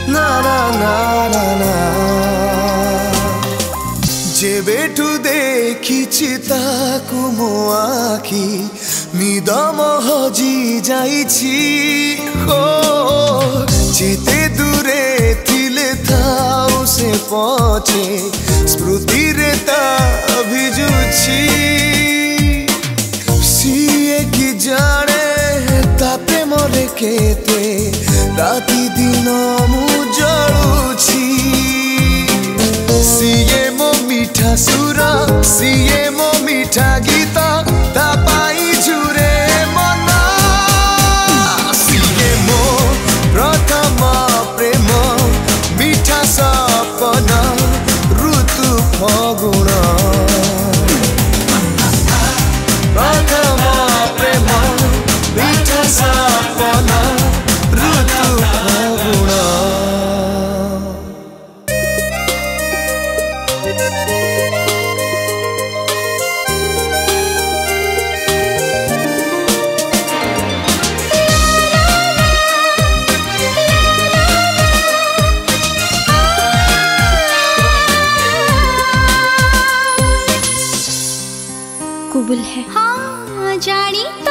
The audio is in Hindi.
ना ना ना ना ना जेबेठु देखिछि ताकु मो आखि निदम हजि जाइछि हो जेते दूरे थिले थाउ से पछे स्मृति रे ता भिजुछि सिए कि जाने ता प्रेम रे केते राति दिन मु जळुछि सिए मो मीठा सुर सिए मो मीठा गीत ता पाई झुरे मन सिए मो प्रथम प्रेम मीठा सपन ऋतु फगुण प्रथम प्रेम मीठा सपन ऋतु फगुण कबूल है। हाँ जानी